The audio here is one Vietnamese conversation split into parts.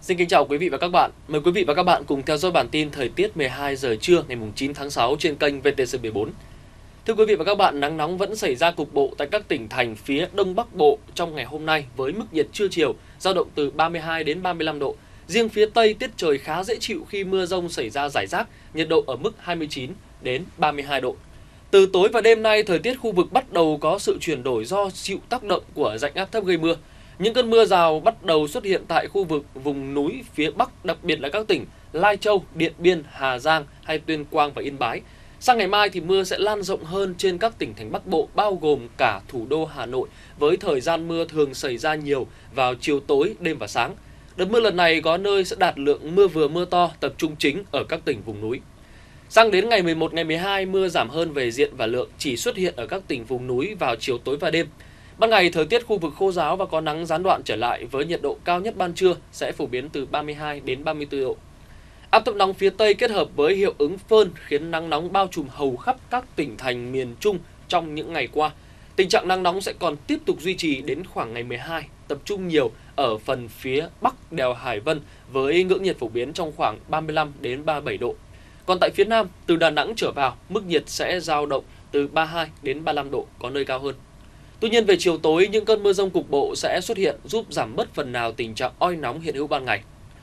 Xin kính chào quý vị và các bạn. Mời quý vị và các bạn cùng theo dõi bản tin thời tiết 12 giờ trưa ngày 9 tháng 6 trên kênh VTC14. Thưa quý vị và các bạn, nắng nóng vẫn xảy ra cục bộ tại các tỉnh thành phía Đông Bắc Bộ trong ngày hôm nay với mức nhiệt trưa chiều dao động từ 32 đến 35 độ. Riêng phía Tây tiết trời khá dễ chịu khi mưa rông xảy ra rải rác, nhiệt độ ở mức 29 đến 32 độ. Từ tối và đêm nay, thời tiết khu vực bắt đầu có sự chuyển đổi do chịu tác động của rãnh áp thấp gây mưa. Những cơn mưa rào bắt đầu xuất hiện tại khu vực vùng núi phía Bắc, đặc biệt là các tỉnh Lai Châu, Điện Biên, Hà Giang hay Tuyên Quang và Yên Bái. Sang ngày mai thì mưa sẽ lan rộng hơn trên các tỉnh thành Bắc Bộ, bao gồm cả thủ đô Hà Nội, với thời gian mưa thường xảy ra nhiều vào chiều tối, đêm và sáng. Đợt mưa lần này có nơi sẽ đạt lượng mưa vừa mưa to, tập trung chính ở các tỉnh vùng núi. Sang đến ngày 11, ngày 12, mưa giảm hơn về diện và lượng, chỉ xuất hiện ở các tỉnh vùng núi vào chiều tối và đêm. Ban ngày, thời tiết khu vực khô ráo và có nắng gián đoạn trở lại với nhiệt độ cao nhất ban trưa sẽ phổ biến từ 32 đến 34 độ. Áp thấp nóng phía Tây kết hợp với hiệu ứng phơn khiến nắng nóng bao trùm hầu khắp các tỉnh thành miền Trung trong những ngày qua. Tình trạng nắng nóng sẽ còn tiếp tục duy trì đến khoảng ngày 12, tập trung nhiều ở phần phía Bắc đèo Hải Vân với ngưỡng nhiệt phổ biến trong khoảng 35 đến 37 độ. Còn tại phía Nam, từ Đà Nẵng trở vào, mức nhiệt sẽ dao động từ 32 đến 35 độ, có nơi cao hơn. Tuy nhiên về chiều tối, những cơn mưa rông cục bộ sẽ xuất hiện giúp giảm bớt phần nào tình trạng oi nóng hiện hữu ban ngày.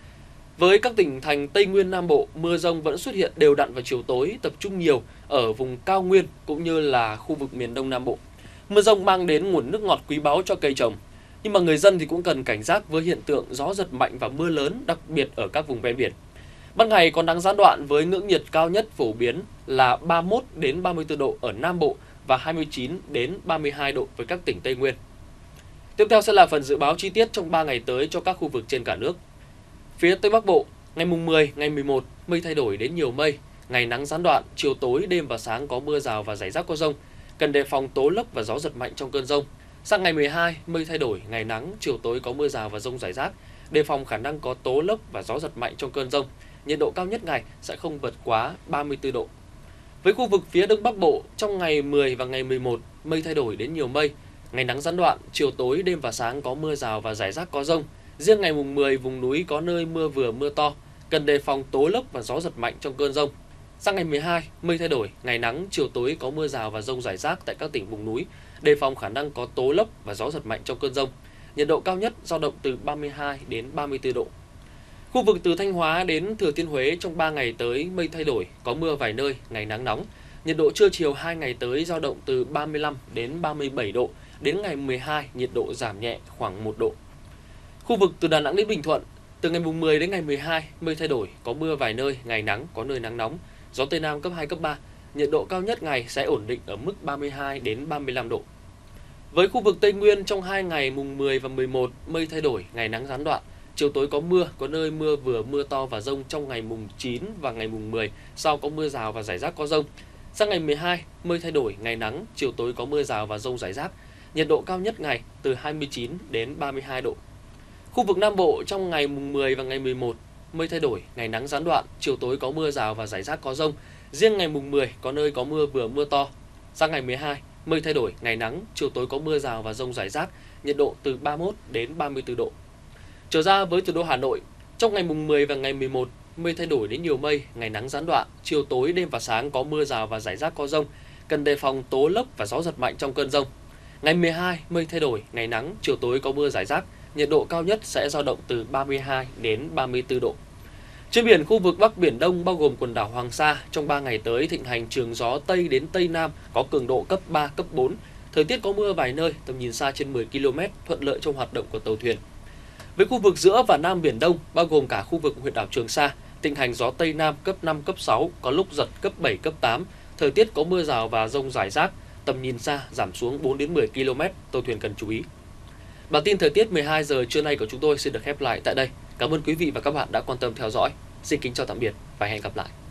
Với các tỉnh thành Tây Nguyên Nam Bộ, mưa rông vẫn xuất hiện đều đặn vào chiều tối, tập trung nhiều ở vùng cao nguyên cũng như là khu vực miền Đông Nam Bộ. Mưa rông mang đến nguồn nước ngọt quý báu cho cây trồng, nhưng mà người dân thì cũng cần cảnh giác với hiện tượng gió giật mạnh và mưa lớn, đặc biệt ở các vùng ven biển. Ban ngày có nắng gián đoạn với ngưỡng nhiệt cao nhất phổ biến là 31 đến 34 độ ở Nam Bộ và 29 đến 32 độ với các tỉnh Tây Nguyên. Tiếp theo sẽ là phần dự báo chi tiết trong 3 ngày tới cho các khu vực trên cả nước. Phía Tây Bắc Bộ, ngày mùng 10, ngày 11, mây thay đổi đến nhiều mây, ngày nắng gián đoạn, chiều tối, đêm và sáng có mưa rào và rải rác có dông, cần đề phòng tố lốc và gió giật mạnh trong cơn dông. Sang ngày 12, mây thay đổi, ngày nắng, chiều tối có mưa rào và dông rải rác, đề phòng khả năng có tố lốc và gió giật mạnh trong cơn dông. Nhiệt độ cao nhất ngày sẽ không vượt quá 34 độ. Với khu vực phía Đông Bắc Bộ, trong ngày 10 và ngày 11, mây thay đổi đến nhiều mây, ngày nắng gián đoạn, chiều tối, đêm và sáng có mưa rào và rải rác có dông. Riêng ngày mùng 10, vùng núi có nơi mưa vừa mưa to, cần đề phòng tố lốc và gió giật mạnh trong cơn dông. Sang ngày 12, mây thay đổi, ngày nắng, chiều tối có mưa rào và dông rải rác tại các tỉnh vùng núi, đề phòng khả năng có tố lốc và gió giật mạnh trong cơn dông. Nhiệt độ cao nhất dao động từ 32 đến 34 độ. Khu vực từ Thanh Hóa đến Thừa Thiên Huế trong 3 ngày tới mây thay đổi, có mưa vài nơi, ngày nắng nóng. Nhiệt độ trưa chiều 2 ngày tới dao động từ 35 đến 37 độ, đến ngày 12 nhiệt độ giảm nhẹ khoảng 1 độ. Khu vực từ Đà Nẵng đến Bình Thuận, từ ngày 10 đến ngày 12 mây thay đổi, có mưa vài nơi, ngày nắng, có nơi nắng nóng, gió Tây Nam cấp 2, cấp 3. Nhiệt độ cao nhất ngày sẽ ổn định ở mức 32 đến 35 độ. Với khu vực Tây Nguyên trong 2 ngày mùng 10 và 11 mây thay đổi, ngày nắng gián đoạn. Chiều tối có mưa, có nơi mưa vừa mưa to và dông trong ngày mùng 9 và ngày mùng 10, sau có mưa rào và rải rác có dông. Sang ngày 12, mây thay đổi, ngày nắng, chiều tối có mưa rào và dông rải rác. Nhiệt độ cao nhất ngày từ 29 đến 32 độ. Khu vực Nam Bộ trong ngày mùng 10 và ngày 11, mây thay đổi, ngày nắng gián đoạn, chiều tối có mưa rào và rải rác có dông. Riêng ngày mùng 10 có nơi có mưa vừa mưa to. Sang ngày 12, mây thay đổi, ngày nắng, chiều tối có mưa rào và dông rải rác, nhiệt độ từ 31 đến 34 độ. Trở ra với thủ đô Hà Nội, trong ngày mùng 10 và ngày 11, mây thay đổi đến nhiều mây, ngày nắng gián đoạn, chiều tối, đêm và sáng có mưa rào và rải rác có dông, cần đề phòng tố lốc và gió giật mạnh trong cơn dông. Ngày 12, mây thay đổi, ngày nắng, chiều tối có mưa rải rác, nhiệt độ cao nhất sẽ dao động từ 32 đến 34 độ. Trên biển, khu vực Bắc Biển Đông bao gồm quần đảo Hoàng Sa, trong 3 ngày tới thịnh hành trường gió Tây đến Tây Nam có cường độ cấp 3, cấp 4. Thời tiết có mưa vài nơi, tầm nhìn xa trên 10 km, thuận lợi trong hoạt động của tàu thuyền. Với khu vực giữa và Nam Biển Đông, bao gồm cả khu vực huyện đảo Trường Sa, thịnh hành gió Tây Nam cấp 5, cấp 6, có lúc giật cấp 7, cấp 8. Thời tiết có mưa rào và dông rải rác, tầm nhìn xa giảm xuống 4 đến 10 km, tàu thuyền cần chú ý. Bản tin thời tiết 12 giờ trưa nay của chúng tôi xin được khép lại tại đây. Cảm ơn quý vị và các bạn đã quan tâm theo dõi. Xin kính chào tạm biệt và hẹn gặp lại.